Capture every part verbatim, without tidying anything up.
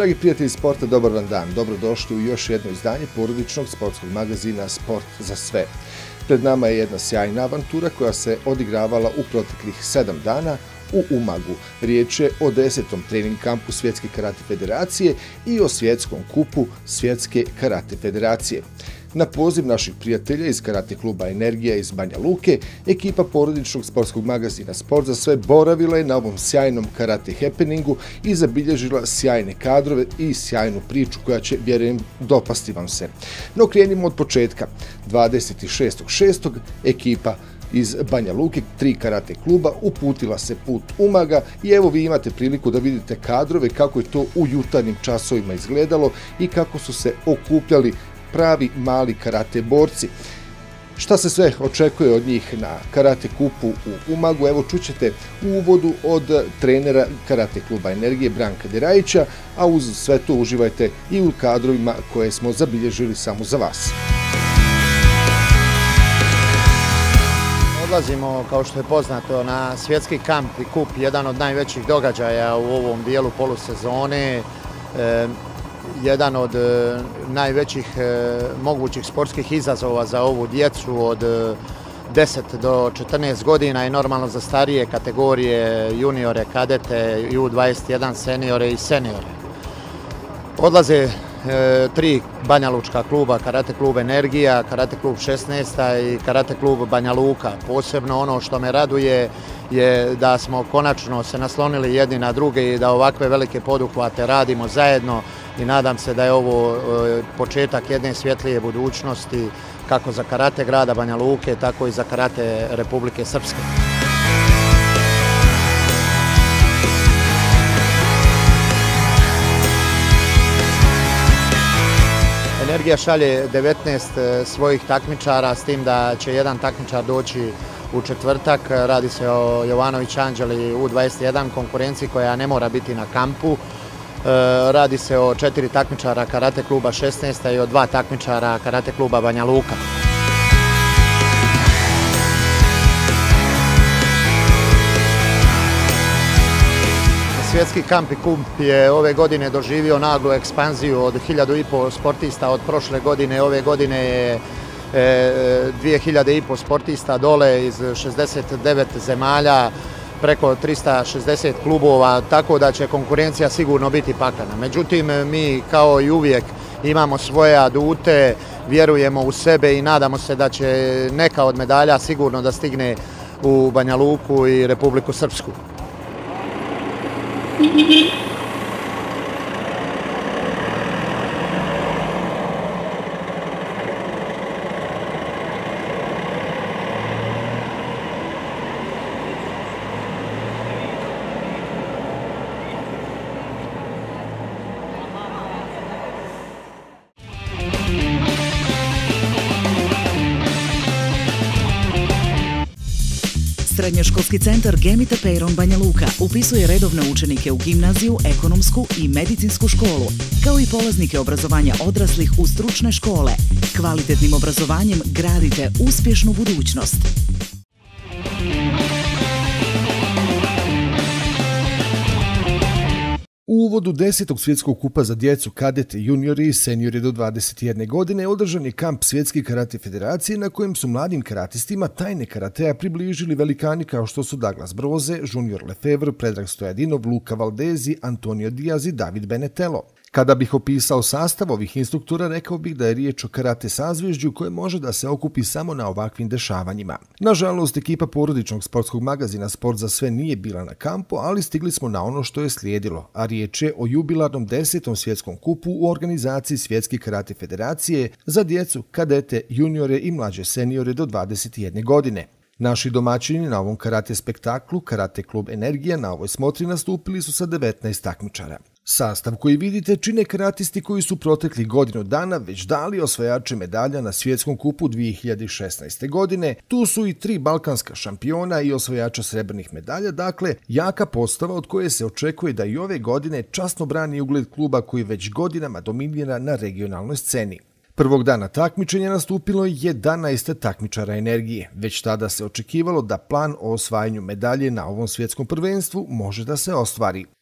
Dragi prijatelji sporta, dobar vam dan. Dobrodošli u još jedno izdanje porodičnog sportskog magazina Sport za sve. Pred nama je jedna sjajna avantura koja se odigravala u proteklih sedam dana u Umagu. Riječ je o desetom trening kampu Svjetske karate federacije i o svjetskom kupu Svjetske karate federacije. Na poziv naših prijatelja iz karate kluba Energija iz Banja Luke, ekipa porodičnog sportskog magazina Sport za sve boravila je na ovom sjajnom karate happeningu i zabilježila sjajne kadrove i sjajnu priču koja će, vjerujem, dopasti vam se. No krenimo od početka. dvadeset šestog šestog ekipa iz Banja Luke, tri karate kluba, uputila se put Umaga i evo vi imate priliku da vidite kadrove kako je to u jutarnjim časovima izgledalo i kako su se okupljali pravi mali karate borci. Šta se sve očekuje od njih na karate kupu u Umagu? Evo čućete u uvodu od trenera karate kluba Energije Branka Derajića, a uz sve to uživajte i u kadrovima koje smo zabilježili samo za vas. Odlazimo, kao što je poznato, na svjetski kamp i kup, jedan od najvećih događaja u ovom dijelu polusezone. E, jedan od e, najvećih e, mogućih sportskih izazova za ovu djecu od e, deset do četrnaest godina i normalno za starije kategorije, juniore, kadete, U dvadeset jedan seniore i seniore. Odlaze e, tri banjalučka kluba, karate klub Energija, karate klub šesnaest i karate klub Banja Luka. Posebno ono što me raduje je da smo konačno se naslonili jedni na druge i da ovakve velike poduhvate radimo zajedno i nadam se da je ovo e, početak jedne svjetlije budućnosti kako za karate grada Banja Luke, tako i za karate Republike Srpske. Energija šalje devetnaest svojih takmičara, s tim da će jedan takmičar doći u četvrtak. Radi se o Jovanović Anđeli U dvadeset jedan konkurenciji koja ne mora biti na kampu. Radi se o četiri takmičara karate kluba šesnaest i o dva takmičara karate kluba Banja Luka. Svjetski kamp i kup je ove godine doživio naglu ekspanziju od hiljadu i pol sportista od prošle godine. Ove godine je dvije hiljade i pol sportista dole iz šezdeset devet zemalja, preko trista šezdeset klubova, tako da će konkurencija sigurno biti paklena. Međutim, mi kao i uvijek imamo svoje adute, vjerujemo u sebe i nadamo se da će neka od medalja sigurno da stigne u Banja Luku i Republiku Srpsku. Srednjoškolski centar Gemita Peyron Banja Luka upisuje redovne učenike u gimnaziju, ekonomsku i medicinsku školu, kao i polaznike obrazovanja odraslih u stručne škole. Kvalitetnim obrazovanjem gradite uspješnu budućnost. U uvodu desetog svjetskog kupa za djecu, kadete, juniori i seniori do dvadeset jedne godine održan je kamp Svjetske karate federacije na kojem su mladim karatistima tajne karatea približili velikani kao što su Douglas Broze, Junior Lefevre, Predrag Stojadinov, Luka Valdezi, Antonio Diaz i David Benetelo. Kada bih opisao sastav ovih instruktora, rekao bih da je riječ o karate sazvježđu koje može da se okupi samo na ovakvim dešavanjima. Nažalost, ekipa porodičnog sportskog magazina Sport za sve nije bila na kampu, ali stigli smo na ono što je slijedilo, a riječ je o jubilarnom desetom svjetskom kupu u organizaciji Svjetske karate federacije za djecu, kadete, juniore i mlađe seniore do dvadeset jedne godine. Naši domaćini na ovom karate spektaklu, karate klub Energija, na ovoj smotri nastupili su sa devetnaest takmičara. Sastav koji vidite čine karatisti koji su proteklih godinu dana već dali osvajače medalja na svjetskom kupu dvije hiljade šesnaeste. godine. Tu su i tri balkanska šampiona i osvajača srebrnih medalja, dakle jaka postava od koje se očekuje da i ove godine časno brani ugled kluba koji već godinama dominira na regionalnoj sceni. Prvog dana takmičenja nastupilo je jedanaest takmičara Energije. Već tada se očekivalo da plan o osvajanju medalje na ovom svjetskom prvenstvu može da se ostvari.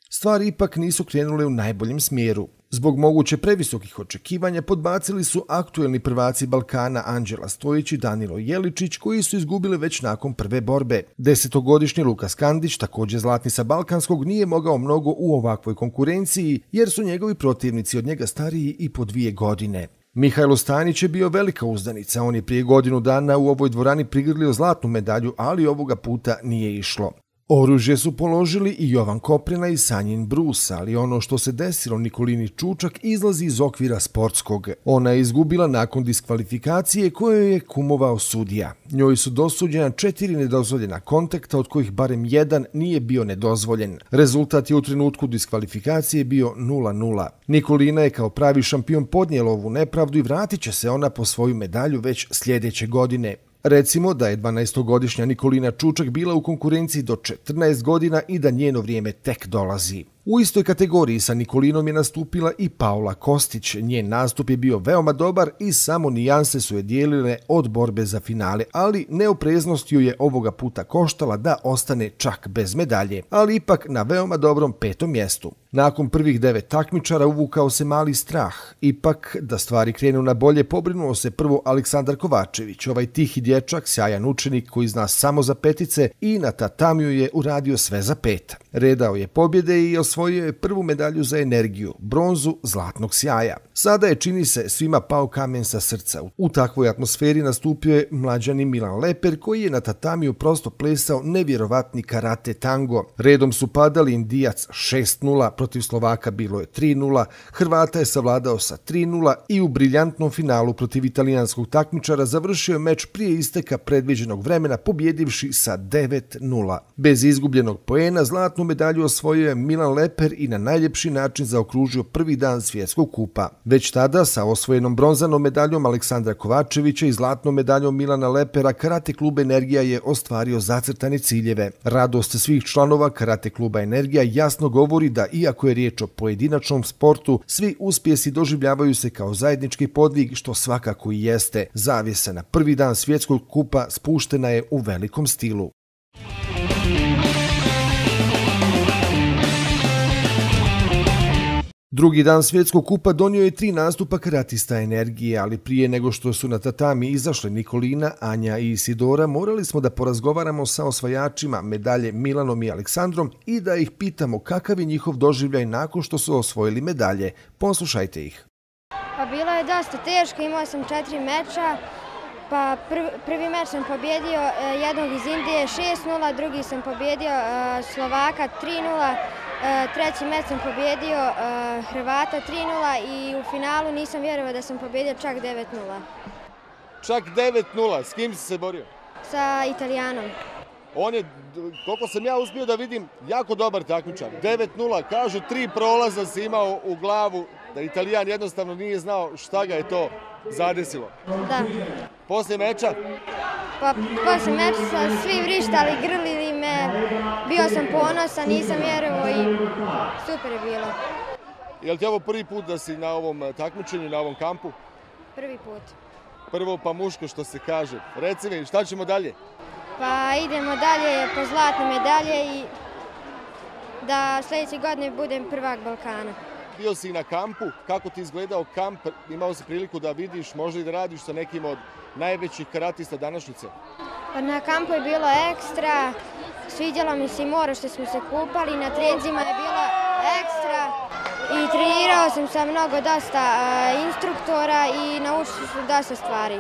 Stvari ipak nisu krenule u najboljem smjeru. Zbog moguće previsokih očekivanja podbacili su aktuelni prvaci Balkana Anđela Stojić i Danilo Jeličić, koji su izgubili već nakon prve borbe. Desetogodišnji Lukas Kandić, također zlatni sa Balkanskog, nije mogao mnogo u ovakvoj konkurenciji jer su njegovi protivnici od njega stariji i po dvije godine. Mihajlo Stanić je bio velika uzdanica, on je prije godinu dana u ovoj dvorani prigrlio zlatnu medalju, ali ovoga puta nije išlo. Oružje su položili i Jovan Koprina i Sanjin Brus, ali ono što se desilo Nikolini Čučak izlazi iz okvira sportskog. Ona je izgubila nakon diskvalifikacije koje je kumovao sudija. Njoj su dosuđena četiri nedozvoljena kontakta, od kojih barem jedan nije bio nedozvoljen. Rezultat je u trenutku diskvalifikacije bio nula nula. Nikolina je kao pravi šampion podnijela ovu nepravdu i vratit će se ona po svoju medalju već sljedeće godine. Recimo da je dvanaestogodišnja Nikolina Čučak bila u konkurenciji do četrnaest godina i da njeno vrijeme tek dolazi. U istoj kategoriji sa Nikolinom je nastupila i Paula Kostić. Njen nastup je bio veoma dobar i samo nijanse su je dijelile od borbe za finale, ali neopreznost ju je ovoga puta koštala da ostane čak bez medalje, ali ipak na veoma dobrom petom mjestu. Nakon prvih devet takmičara uvukao se mali strah. Ipak, da stvari krenu na bolje, pobrinuo se prvo Aleksandar Kovačević, ovaj tihi dječak, sjajan učenik koji zna samo za petice i na tatamiju je uradio sve za pet. Redao je pobjede i osvojio je prvu medalju za energiju, bronzu zlatnog sjaja. Sada je, čini se, svima pao kamen sa srca. U takvoj atmosferi nastupio je mlađani Milan Leper, koji je na tatamiju prosto plesao nevjerovatni karate tango. Redom su padali Indijac šest nula, protiv Slovaka bilo je tri nula, Hrvata je savladao sa tri nula i u briljantnom finalu protiv italijanskog takmičara završio meč prije isteka predviđenog vremena, pobjedivši sa devet nula. Bez izgubljenog poena zlatnu medalju osvojio je Milan Leper i na najljepši način zaokružio prvi dan svjetskog kupa. Već tada sa osvojenom bronzanom medaljom Aleksandra Kovačevića i zlatnom medaljom Milana Lepera Karate klub Energija je ostvario zacrtane ciljeve. Radost svih članova Karate kluba Energija jasno govori da, iako je riječ o pojedinačnom sportu, svi uspjesi doživljavaju se kao zajednički podvig, što svakako i jeste. Zavjesa na prvi dan svjetskog kupa spuštena je u velikom stilu. Drugi dan svjetskog kupa donio je tri nastupa karatista Energije, ali prije nego što su na tatami izašle Nikolina, Anja i Isidora, morali smo da porazgovaramo sa osvajačima medalje Milanom i Aleksandrom i da ih pitamo kakav je njihov doživljaj nakon što su osvojili medalje. Poslušajte ih. Pa bilo je dosta teško, imao sam četiri meča. Pa prvi, prvi meč sam pobjedio jednog iz Indije šest nula, drugi sam pobjedio Slovaka tri nula, treći meč sam pobjedio Hrvata tri nula i u finalu nisam vjerovao da sam pobjedio čak devet nula. Čak devet nula, s kim si se borio? Sa Italijanom. On je, koliko sam ja uspio da vidim, jako dobar takmičar. devet nula, kažu tri prolaza si imao u glavu, da Italijan jednostavno nije znao šta ga je to zadesilo. Da. Poslije meča? Pa poslije meča sam svi vrištali, grlili me, bio sam ponosan, nisam vjerovao i super je bilo. Je li ti ovo prvi put da si na ovom takmičenju, na ovom kampu? Prvi put. Prvo pa muško što se kaže. Reci mi, šta ćemo dalje? Pa idemo dalje po zlatne medalje i da sljedeće godine budem prvak Balkana. Bio si na kampu, kako ti izgledao kamp, imao si priliku da vidiš, možda i da radiš sa nekim od najvećih karatista današnjice? Pa na kampu je bilo ekstra, sviđalo mi se i more što smo se kupali, na treninzima je bilo ekstra i trenirao sam sa mnogo dosta uh, instruktora i naučio sam dosta stvari.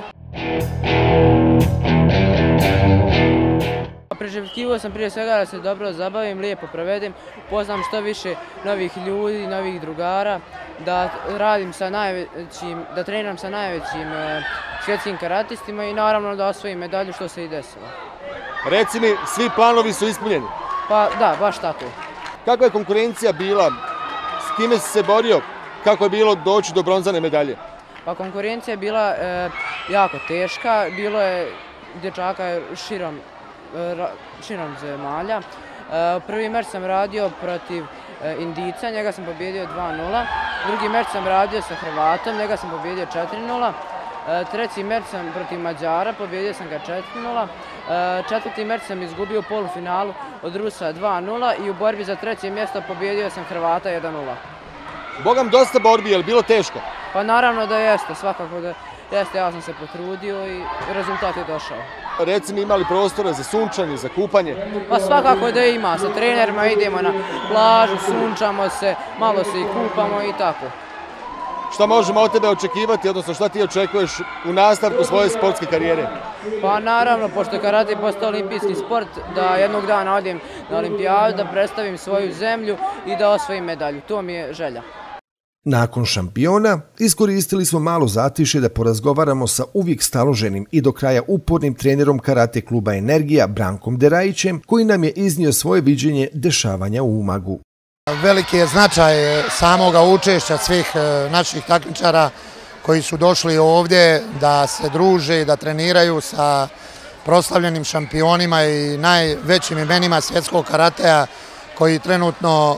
Priželjkivao sam prije svega da se dobro zabavim, lijepo provedem, upoznam što više novih ljudi, novih drugara, da radim sa najvećim, da treniram sa najvećim e, svjetskim karatistima i naravno da osvojim medalju što se i desilo. Reci mi, svi planovi su ispunjeni? Pa da, baš tako. Kakva je konkurencija bila? S kime si se borio? Kako je bilo doći do bronzane medalje? Pa konkurencija je bila e, jako teška, bilo je dječaka širom širom zemalja. Prvi meč sam radio protiv Indijca, njega sam pobjedio dva nula. Drugi meč sam radio sa Hrvatom, njega sam pobjedio četiri nula. Treći meč sam protiv Mađara, pobjedio sam ga četiri nula. Četvrti meč sam izgubio u polufinalu od Rusa dva nula i u borbi za treće mjesto pobjedio sam Hrvata jedan nula. Bogam, dosta borbi, je li bilo teško? Pa naravno da jeste, svakako da jeste, ja sam se potrudio i rezultat je došao. Reci mi, imali prostore za sunčanje, za kupanje? Pa svakako da ima, sa trenerima idemo na plažu, sunčamo se, malo se i kupamo i tako. Šta možemo od tebe očekivati, odnosno šta ti očekuješ u nastavku svoje sportske karijere? Pa naravno, pošto je karate postao olimpijski sport, da jednog dana odem na olimpijadu, da predstavim svoju zemlju i da osvojim medalju. To mi je želja. Nakon šampiona iskoristili smo malo zatišje da porazgovaramo sa uvijek staloženim i do kraja upornim trenerom karate kluba Energija Brankom Derajićem, koji nam je iznio svoje viđenje dešavanja u Umagu. Veliki je značaj samoga učešća svih naših takmičara koji su došli ovdje da se druže i da treniraju sa proslavljenim šampionima i najvećim imenima svjetskog karatea koji trenutno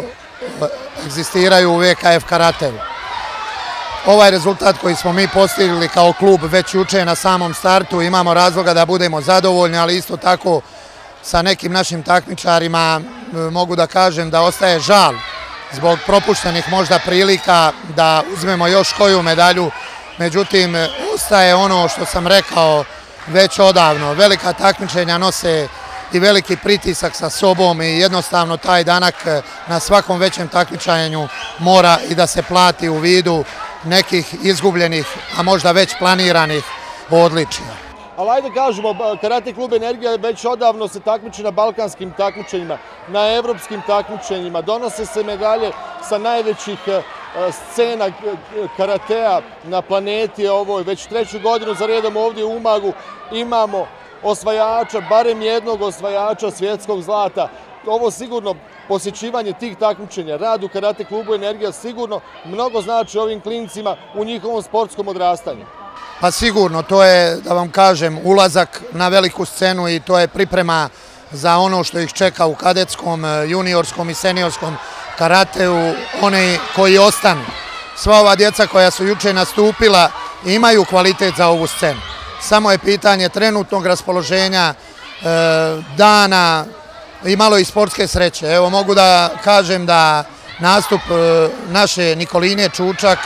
egzistiraju u V K F karateu. Ovaj rezultat koji smo mi postigli kao klub već juče na samom startu, imamo razloga da budemo zadovoljni, ali isto tako sa nekim našim takmičarima mogu da kažem da ostaje žal zbog propuštenih možda prilika da uzmemo još koju medalju. Međutim, ostaje ono što sam rekao već odavno. Velika takmičenja nose i veliki pritisak sa sobom i jednostavno taj danak na svakom većem takmičenju mora i da se plati u vidu nekih izgubljenih, a možda već planiranih odličija. Ali ajde kažemo, Karate klub Energija već odavno se takmiči na balkanskim takmičenjima, na evropskim takmičenjima, donose se medalje sa najvećih scena karatea na planeti ovoj. Već treću godinu za redom ovdje u Umagu imamo osvajača, barem jednog osvajača svjetskog zlata. Ovo sigurno posjećivanje tih takmičenja, rad u Karate klubu Energija sigurno mnogo znači ovim klincima u njihovom sportskom odrastanju. Pa sigurno, to je, da vam kažem, ulazak na veliku scenu i to je priprema za ono što ih čeka u kadetskom, juniorskom i seniorskom karateu, oni koji ostanu. Sva ova djeca koja su juče nastupila imaju kvalitet za ovu scenu. Samo je pitanje trenutnog raspoloženja, dana i malo i sportske sreće. Evo, mogu da kažem da nastup naše Nikoline Čučak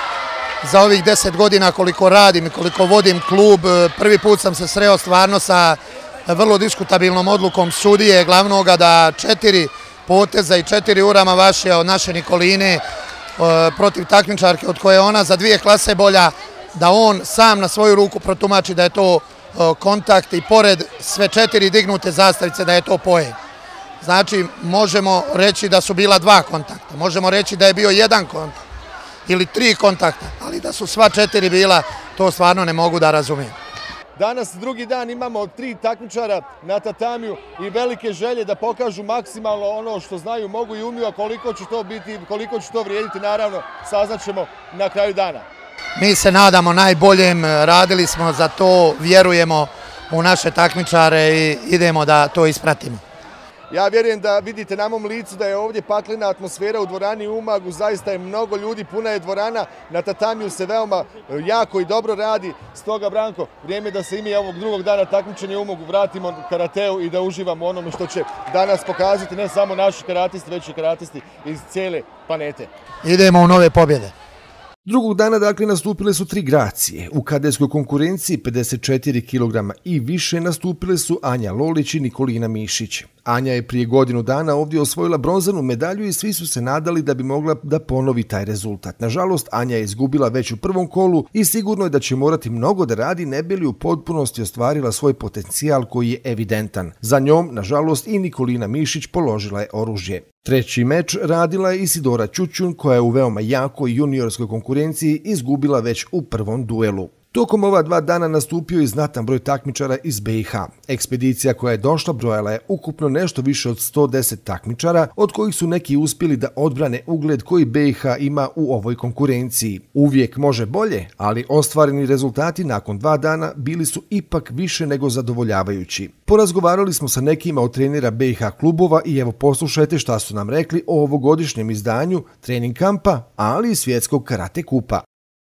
za ovih deset godina koliko radim i koliko vodim klub, prvi put sam se sreo stvarno sa vrlo diskutabilnom odlukom sudije glavnoga da četiri poteza i četiri urama vaše od naše Nikoline protiv takmičarke od koje ona za dvije klase bolja, da on sam na svoju ruku protumači da je to kontakt i pored sve četiri dignute zastavice da je to poen. Znači, možemo reći da su bila dva kontakta, možemo reći da je bio jedan kontakt ili tri kontakta, ali da su sva četiri bila, to stvarno ne mogu da razumijem. Danas drugi dan imamo tri takmičara na tatamiju i velike želje da pokažu maksimalno ono što znaju, mogu i umiju, a koliko će to biti, koliko će to vrijediti, naravno, saznaćemo na kraju dana. Mi se nadamo najboljem, radili smo za to, vjerujemo u naše takmičare i idemo da to ispratimo. Ja vjerujem da vidite na mom licu da je ovdje paklena atmosfera u dvorani u Umagu, zaista je mnogo ljudi, puna je dvorana, na tatamiju se veoma jako i dobro radi, stoga Branko, vrijeme da se i mi ovog drugog dana takmičenja u Umagu vratimo karateu i da uživamo onome što će danas pokazati ne samo naši karatisti, već i karatisti iz cijele planete. Idemo u nove pobjede. Drugog dana dakle nastupile su tri Gracije. U kadetskoj konkurenciji pedeset četiri kilograma i više nastupile su Anja Lolić i Nikolina Mišić. Anja je prije godinu dana ovdje osvojila bronzanu medalju i svi su se nadali da bi mogla da ponovi taj rezultat. Nažalost, Anja je izgubila već u prvom kolu i sigurno je da će morati mnogo da radi ne bi li u potpunosti ostvarila svoj potencijal koji je evidentan. Za njom, nažalost, i Nikolina Mišić položila je oružje. Treći meč radila je Isidora Ćućun koja je u veoma jakoj juniorskoj konkurenciji izgubila već u prvom duelu. Tokom ova dva dana nastupio i znatan broj takmičara iz B i H. Ekspedicija koja je došla brojala je ukupno nešto više od sto deset takmičara, od kojih su neki uspjeli da odbrane ugled koji B i H ima u ovoj konkurenciji. Uvijek može bolje, ali ostvareni rezultati nakon dva dana bili su ipak više nego zadovoljavajući. Porazgovarali smo sa nekima od trenera B i H klubova i evo poslušajte šta su nam rekli o ovogodišnjem izdanju trening kampa, ali i svjetskog karate kupa.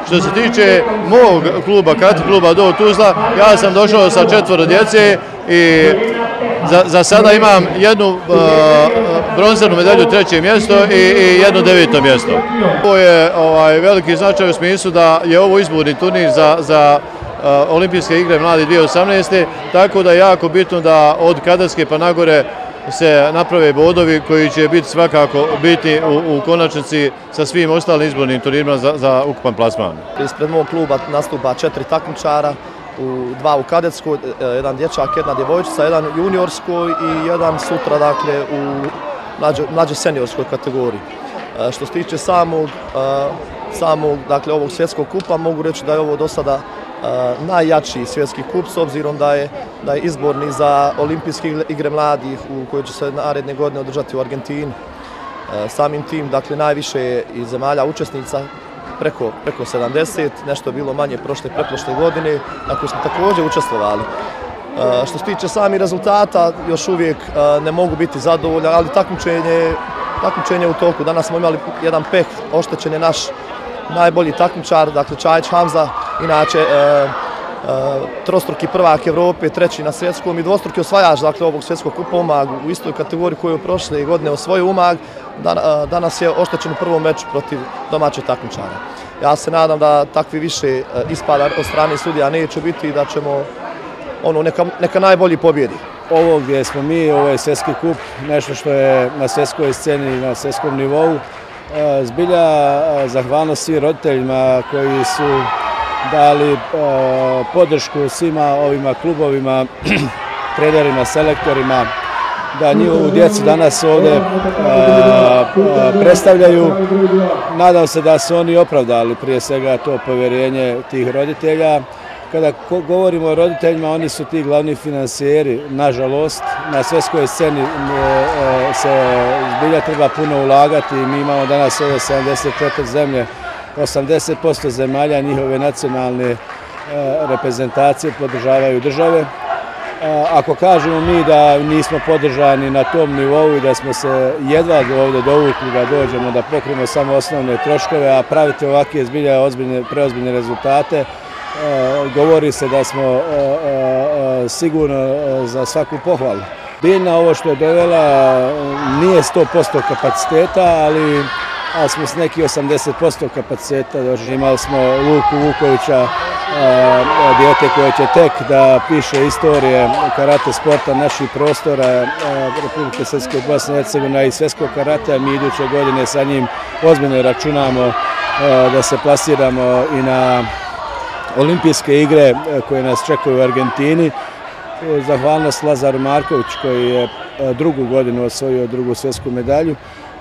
Što se tiče mog kluba, karate kluba do Tuzla, ja sam došao sa četvoro djece i za, za sada imam jednu uh, bronzanu medalju treće mjesto i, i jedno deveto mjesto. Ovo je ovaj, veliki značaj u smislu da je ovo izborni turnir za, za uh, olimpijske igre mladi dvije tisuće osamnaeste. Tako da je jako bitno da od kadarske pa nagore se naprave bodovi koji će biti svakako biti u, u konačnici sa svim ostalim izbornim turnirima za, za ukupan plasman. Ispred mog kluba nastupa četiri takmičara, u, dva u kadetskoj, jedan dječak, jedna djevojčica, jedan juniorskoj i jedan sutra dakle, u mlađe, mlađe seniorskoj kategoriji. E, što se tiče samog, e, samog dakle, ovog svjetskog kupa, mogu reći da je ovo do sada Uh, najjači svjetski kup s obzirom da je, da je izborni za olimpijske igre mladih u koje će se naredne godine održati u Argentini. Uh, samim tim, dakle, najviše je iz zemalja učesnica, preko, preko sedamdeset, nešto je bilo manje prošle pretprošle godine, na kojoj smo također učestvovali. Uh, što se tiče samih rezultata, još uvijek uh, ne mogu biti zadovoljan, ali takmičenje, takmičenje u toku. Danas smo imali jedan peh, oštećen je naš najbolji takmičar, dakle Čajić Hamza, inače e, e, trostruki prvak Evrope, treći na svjetskom i dvostruki osvajač dakle, ovog svjetskog kupa umag u istoj kategoriji koju je prošle godine osvojio umag, dan, e, danas je oštećen u prvom meču protiv domaćeg takmičara. Ja se nadam da takvi više e, ispada od strane sudija neće biti i da ćemo ono, neka, neka najbolji pobjedi. Ovo gdje smo mi, ovo je svjetski kup, nešto što je na svjetskoj sceni, na svjetskom nivou. Zbilja zahvalnost svim roditeljima koji su dali podršku svima ovima klubovima, trenerima, selektorima, da njihovu djecu danas ovdje predstavljaju. Nadam se da su oni opravdali prije svega to povjerenje tih roditelja. Kada govorimo o roditeljima, oni su ti glavni finansijeri, nažalost. Na svjetskoj sceni se zbilja treba puno ulagati. Mi imamo danas ove sedamdeset četiri zemlje, osamdeset posto zemalja njihove nacionalne reprezentacije podržavaju države. Ako kažemo mi da nismo podržani na tom nivou i da smo se jedva ovdje dovukli da dođemo da pokrijemo samo osnovne troškove, a praviti ovakve zbilja ozbiljne, preozbiljne rezultate, govori se da smo sigurno za svaku pohvalu. Biljna ovo što je dovela nije sto posto kapaciteta, ali smo s neki osamdeset posto kapaciteta. Imali smo Luku Vukovića, dijete koje će tek da piše istorije karate sporta naših prostora Republike Srpske, Bosne i Hercegovine i svjetskog karatea. Mi iduće godine sa njim ozbiljno računamo da se plasiramo i na olimpijske igre koje nas čekaju u Argentini. Zahvalnost Lazaru Markoviću koji je drugu godinu osvojio drugu svjetsku medalju.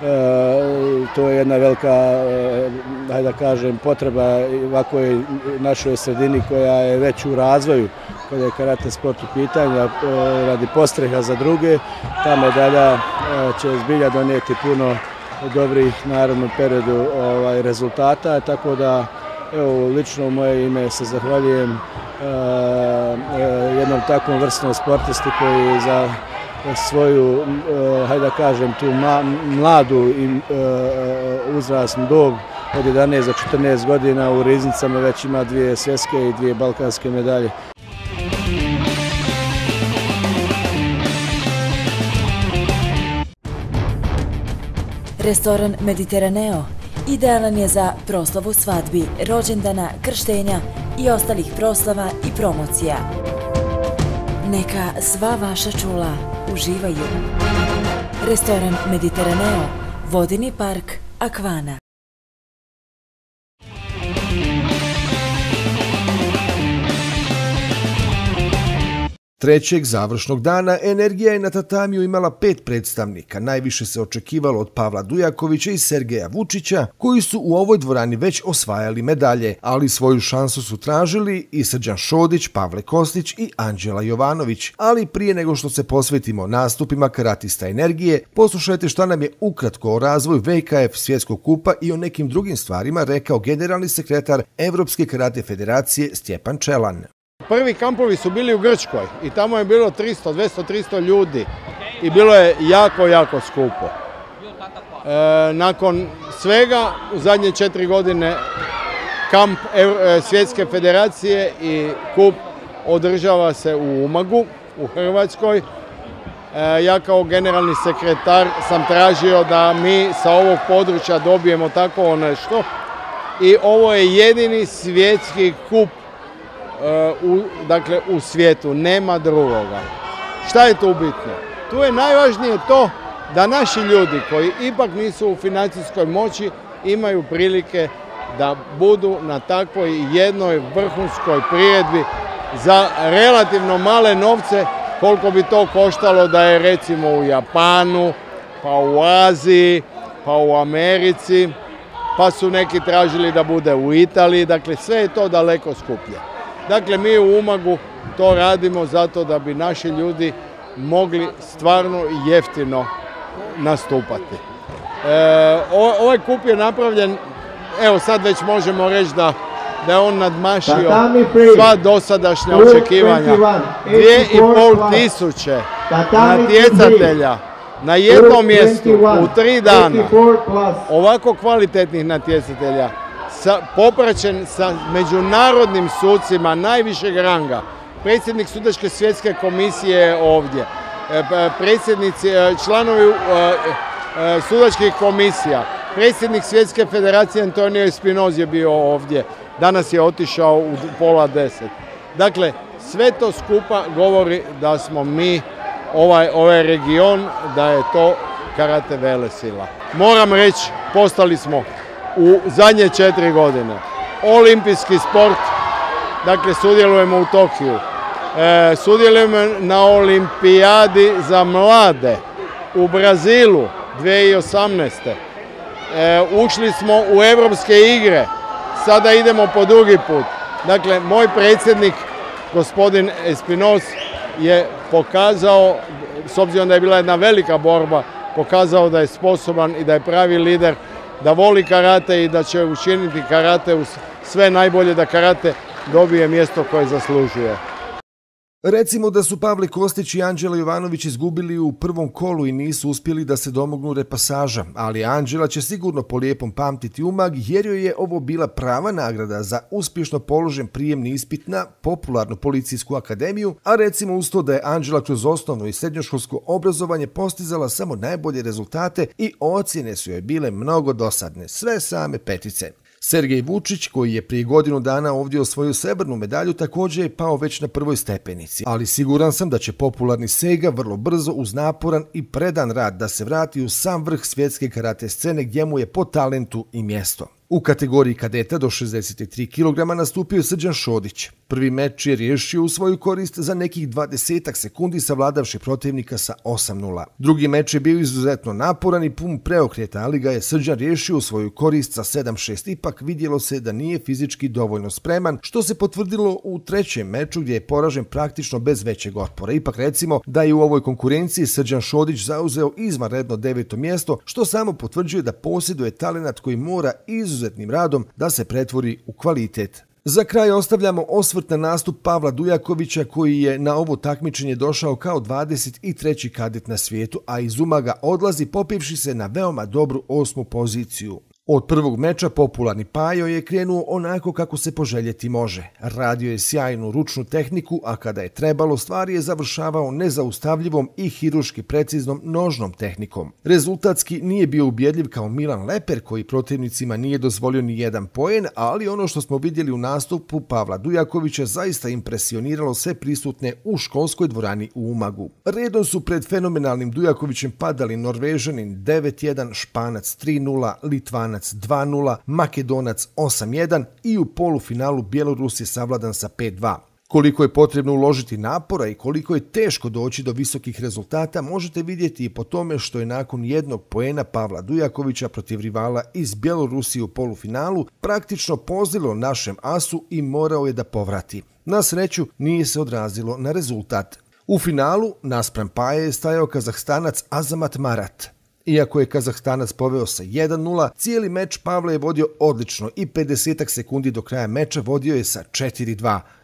To je jedna velika, hajde da kažem, potreba ovakvoj našoj sredini koja je već u razvoju kada je karate sport u pitanju, radi postreha za druge. Ta medalja će zbilja donijeti puno dobrih naravno periodu ovaj, rezultata, tako da evo, lično u moje ime se zahvaljujem uh, jednom takvom vrstnom sportisti koji za svoju, uh, hajde da kažem, tu ma, mladu i uh, uzrasnu dob od jedanaest do četrnaest godina u riznicama već ima dvije svjetske i dvije balkanske medalje. Restoran Mediteraneo idealan je za proslavu svadbi, rođendana, krštenja i ostalih proslava i promocija. Neka sva vaša čula uživaju. Restoran Mediteraneo, Vodeni park, Akvana. Trećeg završnog dana Energija je na tatamiju imala pet predstavnika. Najviše se očekivalo od Pavla Dujakovića i Sergeja Vučića, koji su u ovoj dvorani već osvajali medalje, ali svoju šansu su tražili i Srđan Šodić, Pavle Kostić i Anđela Jovanović. Ali prije nego što se posvetimo nastupima karatista Energije, poslušajte šta nam je ukratko o razvoju V K F svjetskog kupa i o nekim drugim stvarima rekao generalni sekretar Evropske karate federacije Stjepan Čelan. Prvi kampovi su bili u Grčkoj i tamo je bilo tristo, dvjesto, tristo ljudi i bilo je jako, jako skupo. E, nakon svega u zadnje četiri godine kamp Svjetske federacije i kup održava se u Umagu, u Hrvatskoj. Ja kao generalni sekretar sam tražio da mi sa ovog područja dobijemo tako nešto i ovo je jedini svjetski kup u, dakle, u svijetu, nema drugoga. Šta je tu bitno? Tu je najvažnije to da naši ljudi koji ipak nisu u financijskoj moći imaju prilike da budu na takvoj jednoj vrhunskoj priredbi za relativno male novce, koliko bi to koštalo da je recimo u Japanu, pa u Aziji, pa u Americi, pa su neki tražili da bude u Italiji, dakle sve je to daleko skuplje. Dakle, mi u Umagu to radimo zato da bi naši ljudi mogli stvarno jeftino nastupati. E, ovaj kup je napravljen, evo sad već možemo reći da, da je on nadmašio sva dosadašnja očekivanja. Dvije i pol tisuće natjecatelja na jednom mjestu u tri dana, ovako kvalitetnih natjecatelja, sa, popraćen sa međunarodnim sucima najvišeg ranga. Predsjednik Sudačke svjetske komisije je ovdje, predsjednici, članovi sudačkih komisija, predsjednik Svjetske federacije Antonio Espinosa je bio ovdje, danas je otišao u pola deset. Dakle, sve to skupa govori da smo mi, ovaj, ovaj region, da je to karate velesila. Moram reći, postali smo u zadnje četiri godine olimpijski sport, dakle sudjelujemo u Tokiju, e, sudjelujemo na olimpijadi za mlade u Brazilu dvije tisuće osamnaeste. E, ušli smo u Europske igre, sada idemo po drugi put. Dakle, moj predsjednik, gospodin Espinos, je pokazao, s obzirom da je bila jedna velika borba, pokazao da je sposoban i da je pravi lider, da voli karate i da će učiniti karate sve najbolje da karate dobije mjesto koje zaslužuje. Recimo da su Pavle Kostić i Anđela Jovanović izgubili u prvom kolu i nisu uspjeli da se domognu repasaža, ali Anđela će sigurno po lijepom pamtiti Umag jer joj je ovo bila prava nagrada za uspješno položen prijemni ispit na popularnu policijsku akademiju, a recimo uz to da je Anđela kroz osnovno i srednjoškolsko obrazovanje postizala samo najbolje rezultate i ocjene su joj bile mnogo dosadne, sve same petice. Sergej Vučić, koji je prije godinu dana ovdje osvojio srebrnu medalju, također je pao već na prvoj stepenici, ali siguran sam da će popularni Sega vrlo brzo uz naporan i predan rad da se vrati u sam vrh svjetske karate scene gdje mu je po talentu i mjesto. U kategoriji kadeta do šezdeset tri kilograma nastupio je Srđan Šodić. Prvi meč je riješio u svoju korist za nekih dvadesetak sekundi savladavši protivnika sa osam nula. Drugi meč je bio izuzetno naporan i pun preokreta, ali ga je Srđan riješio u svoju korist sa sedam šest. Ipak vidjelo se da nije fizički dovoljno spreman, što se potvrdilo u trećem meču gdje je poražen praktično bez većeg otpora. Ipak recimo da je u ovoj konkurenciji Srđan Šodić zauzeo izvanredno deveto mjesto, što samo potvrđuje da posjeduje talenat koji mora izuzetno izuzetnim radom da se pretvori u kvalitet. Za kraj ostavljamo osvrt na nastup Pavla Dujakovića koji je na ovo takmičenje došao kao dvadeset treći kadet na svijetu, a iz Umaga odlazi popivši se na veoma dobru osmu poziciju. Od prvog meča popularni Pajo je krenuo onako kako se poželjeti može. Radio je sjajnu ručnu tehniku, a kada je trebalo stvari je završavao nezaustavljivom i hiruški preciznom nožnom tehnikom. Rezultatski nije bio ubjedljiv kao Milan Leper koji protivnicima nije dozvolio ni jedan poen, ali ono što smo vidjeli u nastupu Pavla Dujakovića zaista impresioniralo sve prisutne u školskoj dvorani u Umagu. Redom su pred fenomenalnim Dujakovićem padali Norvežanin devet jedan, Španac tri nula, Litvanac dva nula, Makedonac osam jedan i u polufinalu Bjelorus je savladan sa pet dva. Koliko je potrebno uložiti napora i koliko je teško doći do visokih rezultata možete vidjeti i po tome što je nakon jednog poena Pavla Dujakovića protiv rivala iz Bjelorusije u polufinalu praktično pozlilo našem asu i morao je da povrati. Na sreću nije se odrazilo na rezultat. U finalu naspram Paje je stajao Kazahstanac Azamat Marat. Iako je Kazahstanac poveo sa jedan nula, cijeli meč Pavle je vodio odlično i pedesetak sekundi do kraja meča vodio je sa četiri dva.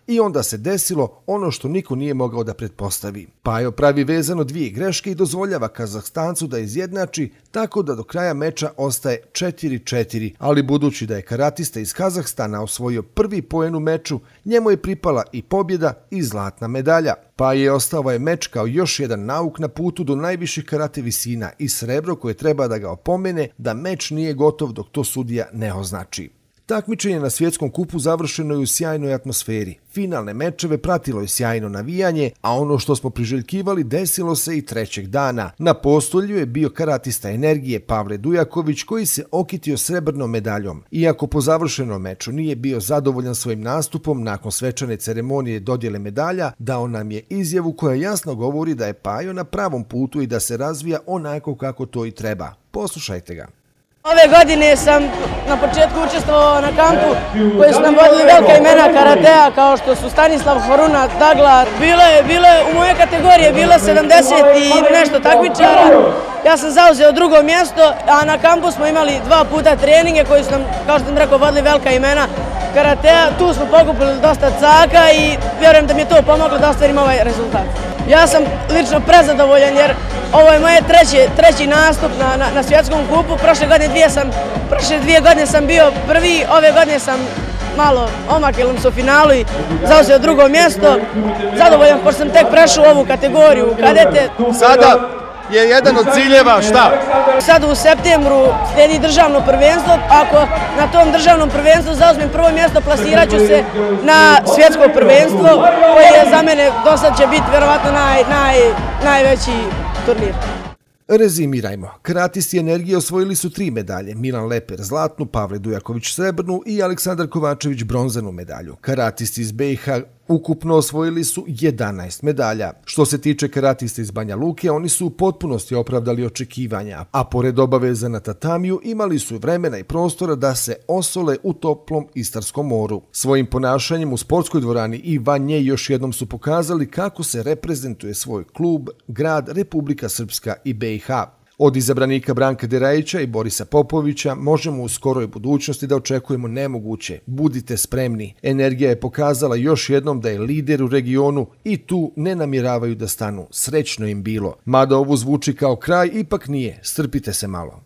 i onda se desilo ono što niko nije mogao da pretpostavi. Pajo pravi vezano dvije greške i dozvoljava Kazahstancu da izjednači, tako da do kraja meča ostaje četiri četiri, ali budući da je karatista iz Kazahstana osvojio prvi poen u meču, njemu je pripala i pobjeda i zlatna medalja. Pa je ostao je meč kao još jedan nauk na putu do najviših karate visina i srebro koje treba da ga opomene da meč nije gotov dok to sudija ne označi. Takmičenje na svjetskom kupu završeno je u sjajnoj atmosferi. Finalne mečeve pratilo je sjajno navijanje, a ono što smo priželjkivali desilo se i trećeg dana. Na postolju je bio karatista Energije Pavle Dujaković koji se okitio srebrnom medaljom. Iako po završenom meču nije bio zadovoljan svojim nastupom, nakon svečane ceremonije dodjele medalja, dao nam je izjavu koja jasno govori da je Pajo na pravom putu i da se razvija onako kako to i treba. Poslušajte ga. Ove godine sam na početku učestvovao na kampu koji su nam vodili velika imena karatea kao što su Stanislav Horuna, Daglar. Bilo je, bilo je u moje kategorije bilo sedamdeset i nešto takmičara. Ja sam zauzeo drugo mjesto, a na kampu smo imali dva puta treninge koji su nam, kao što sam rekao, vodili velika imena karatea. Tu smo pokupili dosta caka i vjerujem da mi je to pomoglo da ostvarim ovaj rezultat. Ja sam lično prezadovoljan jer ovo je moje treći, treći nastup na, na, na svjetskom kupu. Prošle godine dvije, sam, prošle dvije godine sam bio prvi, ove godine sam malo omakilom su u finalu i zauzeo drugo mjesto. Zadovoljan pošto sam tek prešao u ovu kategoriju kadete. Sada je jedan od ciljeva šta? Sad u septembru slijedi državno prvenstvo. Ako na tom državnom prvenstvu zauzmem prvo mjesto, plasirat ću se na svjetsko prvenstvo koje je za mene do sad će biti vjerovatno naj, naj, najveći turnir. Rezimirajmo. Karatisti Energije osvojili su tri medalje. Milan Leper zlatnu, Pavle Dujaković srebrnu i Aleksandar Kovačević bronzanu medalju. Karatisti iz B i H ukupno osvojili su jedanaest medalja. Što se tiče karatista iz Banja Luke, oni su u potpunosti opravdali očekivanja, a pored obaveza na tatamiju imali su vremena i prostora da se osole u toplom Istarskom moru. Svojim ponašanjem u sportskoj dvorani i van nje još jednom su pokazali kako se reprezentuje svoj klub, grad, Republika Srpska i B i H. Od izabranika Branka Derajića i Borisa Popovića možemo u skoroj budućnosti da očekujemo nemoguće. Budite spremni. Energija je pokazala još jednom da je lider u regionu i tu ne namjeravaju da stanu. Srećno im bilo. Mada ovo zvuči kao kraj, ipak nije. Strpite se malo.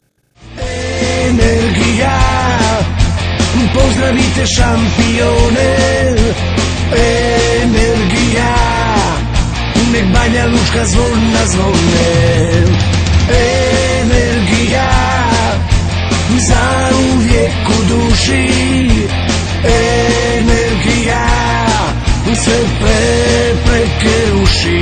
Energija, pozdravite šampione. Energija, nek Banja Lučka zvona zvone. Energija, za uvijek u duši. Energija, sve prepreke ruši.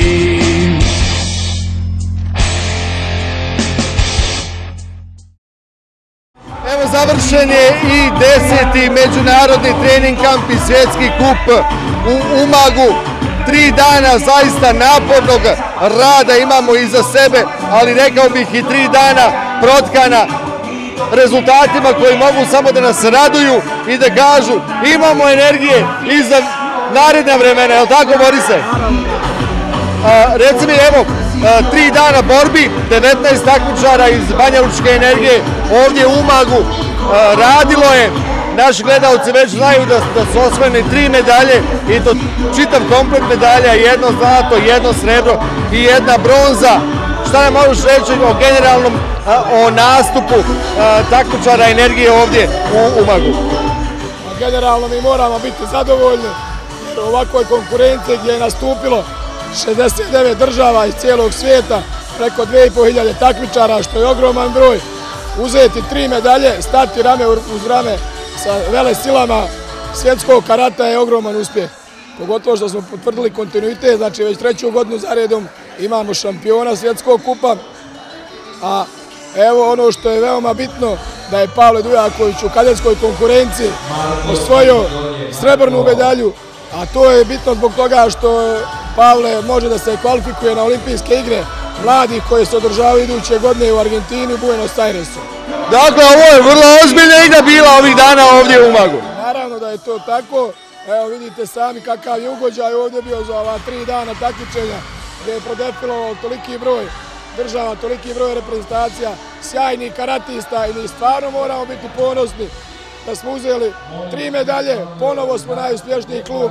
Evo završen je i deseti međunarodni trening kamp i svjetski kup u Umagu. Tri dana zaista napornog rada imamo iza sebe, ali rekao bih i tri dana protkana rezultatima koji mogu samo da nas raduju i da kažu imamo energije i za naredna vremena, je li tako Borise? A, reci mi, evo, a, tri dana borbi, devetnaest takmičara iz Banja Lučke Energije ovdje u Umagu a, radilo je. Naši gledalci već znaju da, da su osvojene tri medalje i to čitav komplet medalja, jedno zlato, jedno srebro i jedna bronza. Šta nam možeš reći o generalnom, a, o nastupu a, takmičara Energije ovdje u Umagu? Generalno mi moramo biti zadovoljni jer u ovakvoj konkurenciji gdje je nastupilo šezdeset devet država iz cijelog svijeta, preko dvije i pol hiljade takmičara, što je ogroman broj, uzeti tri medalje, stati rame uz rame sa vele silama svjetskog karata je ogroman uspjeh. Pogotovo što smo potvrdili kontinuitet, znači već treću godinu za redom imamo šampiona svjetskog kupa. A evo ono što je veoma bitno, da je Pavle Dujaković u kadetskoj konkurenciji osvojio srebrnu medalju, a to je bitno zbog toga što Pavle može da se kvalifikuje na olimpijske igre mladih koje se održavaju iduće godine u Argentini u Buenos Airesu. Dakle, ovo je vrlo ozbiljna igra bila ovih dana ovdje u Umagu. Naravno da je to tako. Evo vidite sami kakav je ugođaj ovdje bio za ova tri dana takmičenja gdje je prodefilovao toliki broj država, toliki broj reprezentacija, sjajnih karatista i mi stvarno moramo biti ponosni da smo uzeli tri medalje, ponovo smo najuspješniji klub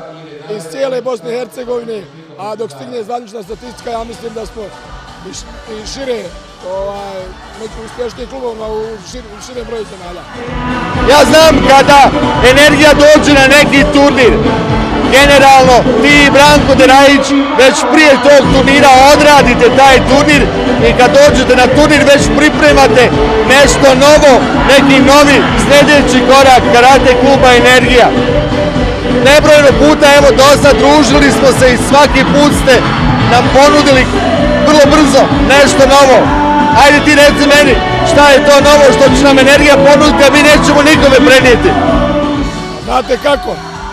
iz cijele Bosne i Hercegovine, a dok stigne zvanična statistika, ja mislim da smo i šire među uspješnijim klubovima u širem broju zemalja. Ja znam kada Energija dođe na neki turnir, generalno ti i Branko Derajić već prije tog turnira odradite taj turnir i kad dođete na turnir već pripremate nešto novo, neki novi sljedeći korak karate kluba Energija. Nebrojeno puta, evo dosta, družili smo se i svaki put ste nam ponudili vrlo brzo nešto novo. Ajde ti reci meni šta je to novo što će nam Energija ponuditi, a mi nećemo nikome prenijeti. Znate kako?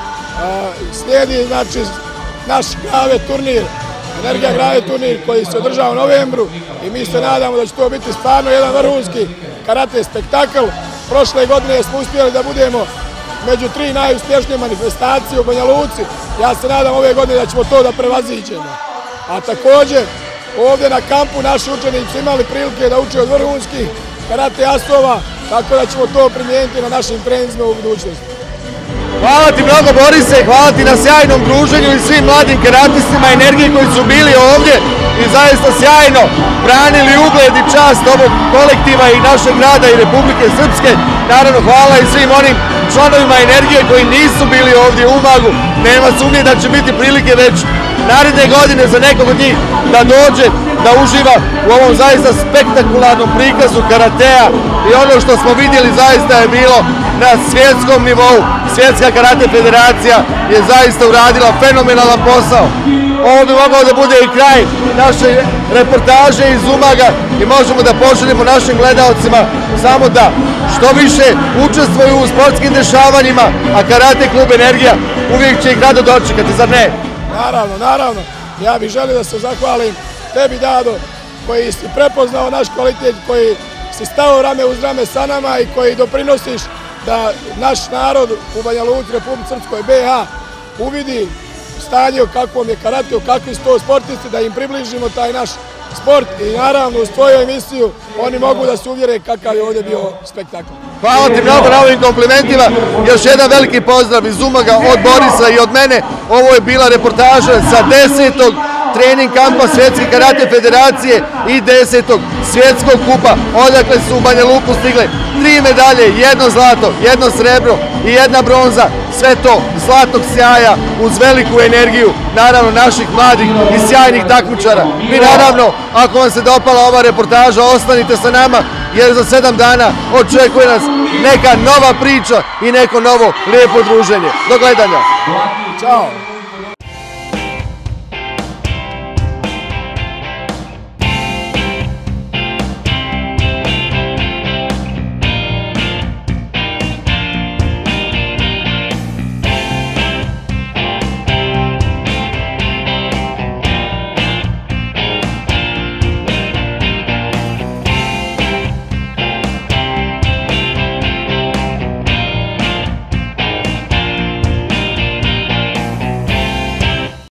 Slijedi znači naš Grave turnir, Energija Grave turnir koji se održava u novembru i mi se nadamo da će to biti stvarno jedan vrhunski karate spektakl. Prošle godine smo uspjeli da budemo među tri najuspješnije manifestacije u Banja Luci. Ja se nadam ove godine da ćemo to da prevaziđemo. A također ovdje na kampu naši učenici imali prilike da uče od vrhunskih karate asova, tako da ćemo to primijeniti na našim treninzima u budućnosti. Hvala ti mnogo Borise, hvala ti na sjajnom druženju i svim mladim karatistima Energije koji su bili ovdje i zaista sjajno branili ugled i čast ovog kolektiva i našeg grada i Republike Srpske. Naravno hvala i svim onim članovima Energije koji nisu bili ovdje u Umagu. Nema sumnje da će biti prilike već naredne godine za nekog od njih da dođe, da uživa u ovom zaista spektakularnom prikazu karatea i ono što smo vidjeli zaista je bilo na svjetskom nivou. Svjetska karate federacija je zaista uradila fenomenalan posao. Ovo bi mogao da bude i kraj naše reportaže iz Umaga i možemo da poželimo našim gledalcima samo da što više učestvuju u sportskim dešavanjima, a karate klub Energija uvijek će ih rado dočekati, zar ne? Naravno, naravno. Ja bih želio da se zahvalim tebi, Dado, koji si prepoznao naš kvalitet, koji si stao rame uz rame sa nama i koji doprinosiš da naš narod u Banja Luci, Republici Srpskoj, B iH uvidi stanje u kakvom je karate, u kakvi su to sportisti, da im približimo taj naš sport i naravno uz tvoju emisiju oni mogu da se uvjere kakav je ovdje bio spektakl. Hvala ti mnogo na ovim komplimentima, još jedan veliki pozdrav iz Umaga od Borisa i od mene. Ovo je bila reportaža sa desetog trening kampa Svjetske karate federacije i desetog svjetskog kupa, odakle su u Banja Luku stigle tri medalje, jedno zlato, jedno srebro i jedna bronza, sve to zlatnog sjaja uz veliku energiju, naravno naših mladih i sjajnih takmičara. Mi naravno, ako vam se dopala ova reportaža, ostanite sa nama jer za sedam dana očekuje nas neka nova priča i neko novo lijepo druženje. Do gledanja. Ćao.